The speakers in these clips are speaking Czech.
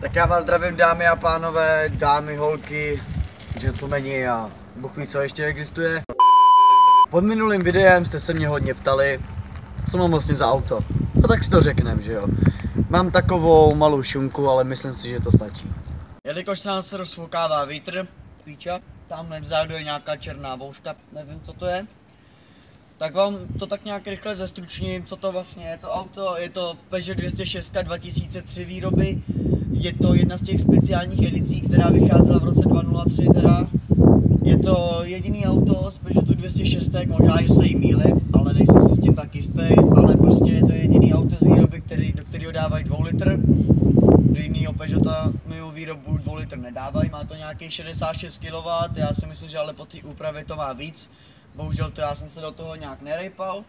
Tak já vás zdravím, dámy a pánové, dámy, holky, gentlemani a Bůh ví, co ještě existuje. Pod minulým videem jste se mě hodně ptali, co mám vlastně za auto. No tak si to řeknem, že jo. Mám takovou malou šunku, ale myslím si, že to stačí. Jelikož se nás rozfoukává vítr, píča, tamhle vzadu je nějaká černá bouška, nevím, co to je. Tak vám to tak nějak rychle zestručním, co to vlastně je to auto. Je to Peugeot 206 2003 výroby. Je to jedna z těch speciálních edicí, která vycházela v roce 2003 teda. Je to jediný auto z Peugeotu 206, možná, že se jí mýlím, ale nejsem si s tím tak jistý, ale prostě je to jediný auto z výroby, do kterého dávají 2 litr. Do jiného Peugeota mimo výrobu 2 litr nedávají, má to nějakých 66 kW, já si myslím, že ale po té úpravě to má víc. Bohužel to já jsem se do toho nějak nerejpal.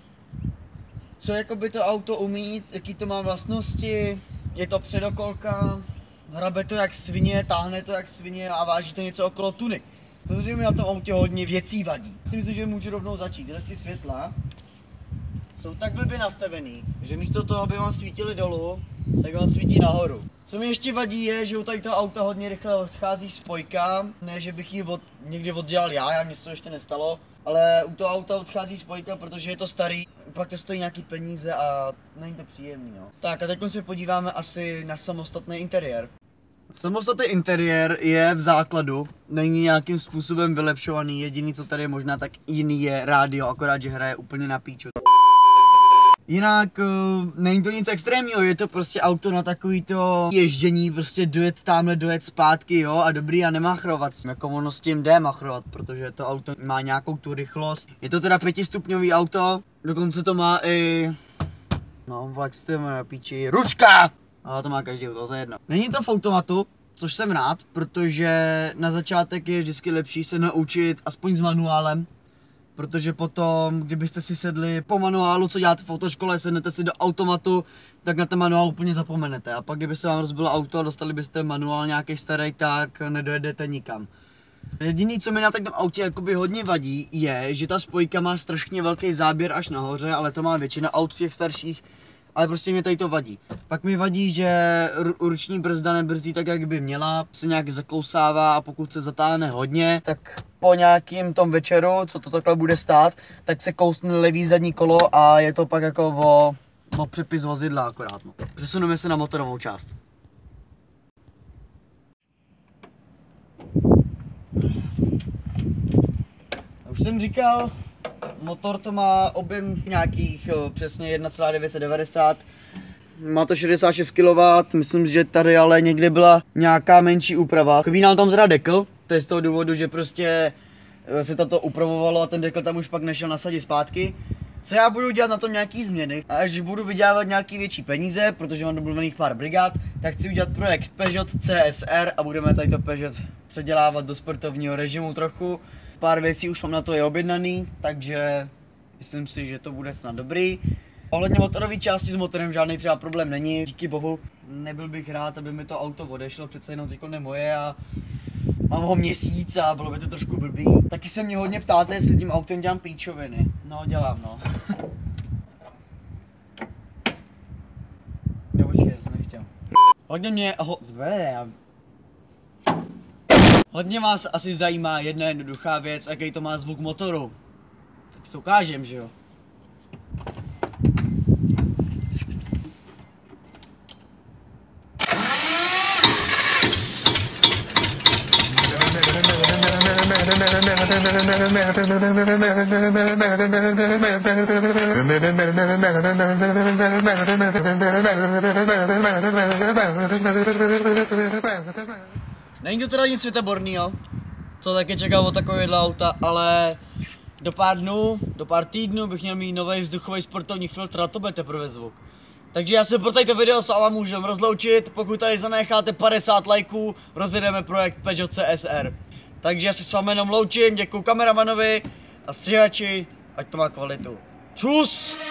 Co jakoby to auto umí, jaký to má vlastnosti, je to předokolka, hrabe to jak svině, táhne to jak svině a váží to něco okolo tuny. Samozřejmě na tom autě hodně věcí vadí. Si myslím, že můžu rovnou začít. Ty světla jsou tak blbě nastavený, že místo toho, aby vám svítily dolů, tak vám svítí nahoru. Co mi ještě vadí je, že u tady toho auta hodně rychle odchází spojka. Ne, že bych ji někdy oddělal já, mně se to ještě nestalo. Ale u toho auta odchází spojka, protože je to starý, pak to stojí nějaký peníze a není to příjemný, no. Tak a teď se podíváme asi na samostatný interiér. Samostatný interiér je v základu, není nějakým způsobem vylepšovaný, jediný co tady je možná tak jiný je rádio, akorát že hraje úplně na píču. Jinak není to nic extrémního, je to prostě auto na takový to ježdění, prostě dojet tamhle, dojet zpátky, jo, a dobrý a nemachrovat s tím, jako ono s tím jde machrovat, protože to auto má nějakou tu rychlost. Je to teda 5stupňový auto, dokonce to má i, no, jak se to jmenuje, píči, ručka! Ale to má každý auto, to je jedno. Není to v automatu, což jsem rád, protože na začátek je vždycky lepší se naučit aspoň s manuálem. Protože potom, kdybyste si sedli po manuálu, co děláte v autoškole, sednete si do automatu, tak na ten manuál úplně zapomenete. A pak, kdyby se vám rozbilo auto a dostali byste manuál nějaký starý, tak nedojedete nikam. Jediný, co mi na takovém autě jakoby hodně vadí, je, že ta spojka má strašně velký záběr až nahoře, ale to má většina aut těch starších. Ale prostě mě tady to vadí. Pak mi vadí, že ruční brzda nebrzdí tak, jak by měla, se nějak zakousává a pokud se zatáhne hodně, tak po nějakým tom večeru, co to takhle bude stát, tak se kousne levý zadní kolo a je to pak jako o přepis vozidla akorát. No. Přesuneme se na motorovou část. Už jsem říkal, motor to má objem nějakých přesně 1,990. Má to 66 kW, myslím, že tady ale někde byla nějaká menší úprava. Vynal tam teda dekl, to je z toho důvodu, že prostě se to upravovalo a ten dekl tam už pak nešel nasadit zpátky. Co já budu dělat na tom nějaký změny, a až budu vydělávat nějaký větší peníze, protože mám domluvených pár brigád, tak chci udělat projekt Peugeot CSR a budeme tady to Peugeot předělávat do sportovního režimu trochu. Pár věcí už mám na to je objednaný, takže myslím si, že to bude snad dobrý. Ohledně motorové části s motorem žádný třeba problém není, díky bohu. Nebyl bych rád, aby mi to auto odešlo, přece jenom teďko nemoje a mám ho měsíc a bylo by to trošku blbý. Taky se mě hodně ptáte, jestli s tím autem dělám píčoviny. No, dělám, no. Jo, počkej, jsem nechtěl. Hodně vás asi zajímá jedna jednoduchá věc, jaký to má zvuk motoru. Tak si ukážem, že jo. Není to teda nic světobornýho, co taky čekal od takovéhle auta, ale do pár týdnů bych měl mít nový vzduchový sportovní filtr a to bude teprve zvuk. Takže já se pro tato video s váma můžeme rozloučit, pokud tady zanecháte 50 lajků, rozjedeme projekt Peugeot CSR. Takže já se s vámi jenom loučím, děkuju kameramanovi a stříhači, ať to má kvalitu. Čus!